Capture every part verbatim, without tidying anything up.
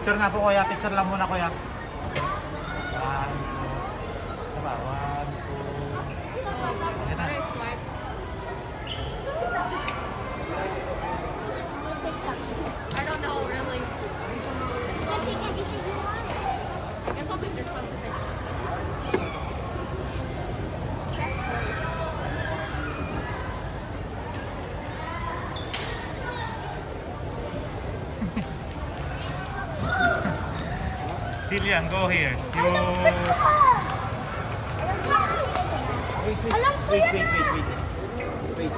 Picture nga po kuya, picture lang muna kuya. One, two. Isa ba? One, two. Okay na. I don't know really. I think anything you want. I guess I'll think there's something. Cillian, go here. You... Wait, wait, wait, wait, wait, wait. Wait.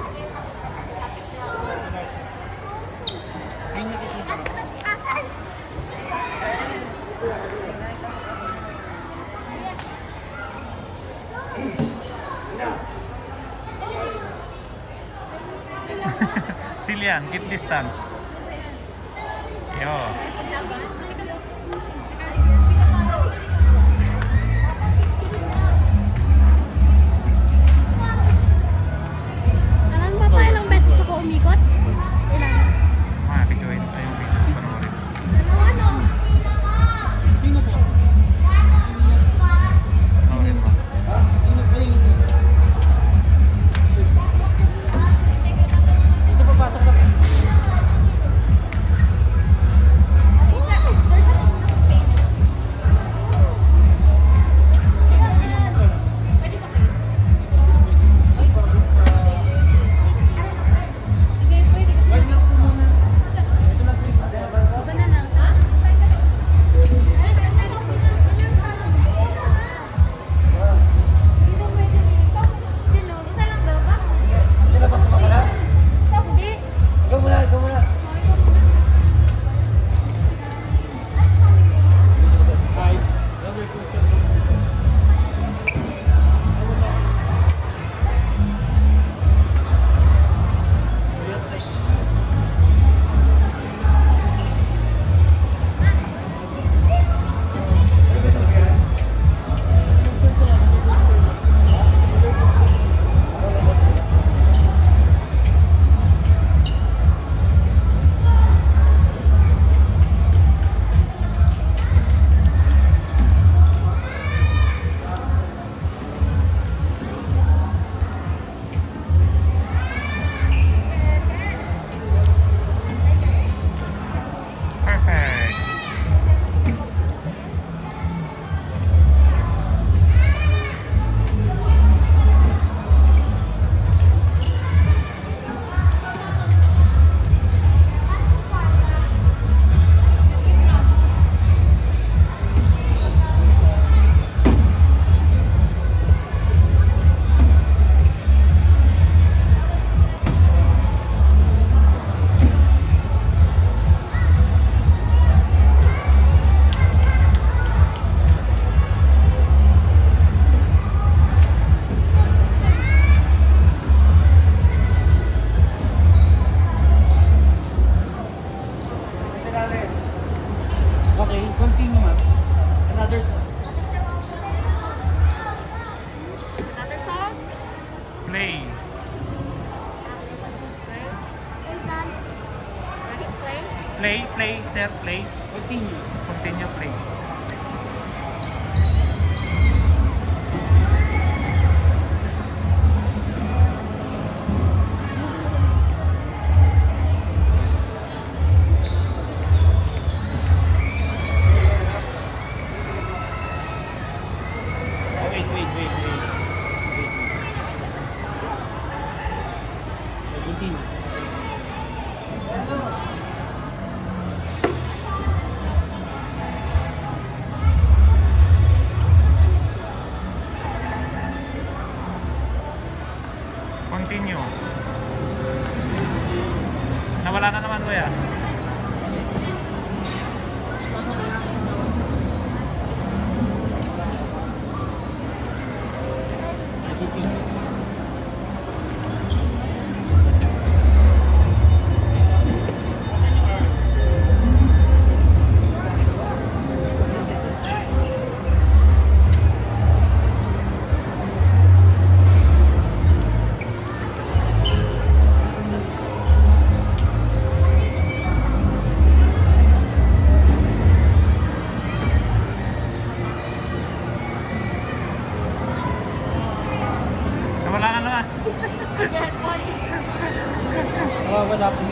May nakikita ko. Cillian, keep distance. Yo. Alam mo pa ilang beses ako umikot? Ilan? Mga picturein tayo yung video sa panoorin. Dalawa no? Sino po? Panoorin mo. Sino po yung... Ito papasok na. There's a payment. Pwede ba kayo? Hindi, pwede kasi. Wait lang po muna. Ito lang po yung... Iba na lang. Ha? Ay, meron po na. Dito pwede dito. Dito, isa lang ba ba? Sila pa pa pala? Hindi. Ikaw muna, ikaw muna. Hi. Number two, sir. Perfect. Okay, continue ma'am. Another song. Another song? Play. Okay. Ready? Play? Play, play, sir, play. Continue. Continue, play. Oh, wait, wait, wait, wait. Wait, wait. Continue. Get one. Oh, what happened?